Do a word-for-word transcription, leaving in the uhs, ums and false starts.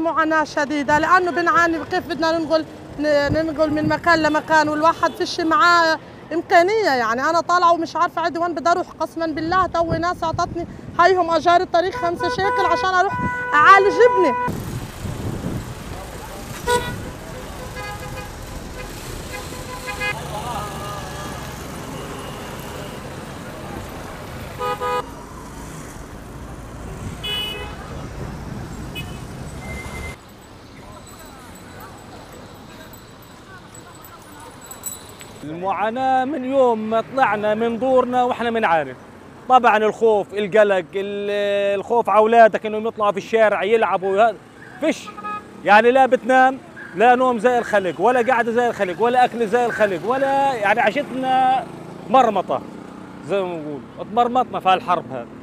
معاناة شديدة، لأنه بنعاني. كيف بدنا ننقل ننقل من مكان لمكان، والواحد فيش معاه إمكانية. يعني أنا طالعة ومش عارفة عندي وين بدي أروح. قسما بالله توي ناس أعطتني هيهم أجار الطريق خمسة شيكل عشان أروح أعالج ابني. المعاناة من يوم ما طلعنا من دورنا واحنا بنعاني. طبعا الخوف، القلق، الخوف على اولادك انهم يطلعوا في الشارع يلعبوا، فيش يعني لا بتنام، لا نوم زي الخلق، ولا قعده زي الخلق، ولا اكل زي الخلق، ولا يعني عشتنا مرمطه زي ما بنقول، اتمرمطنا في هالحرب هذه.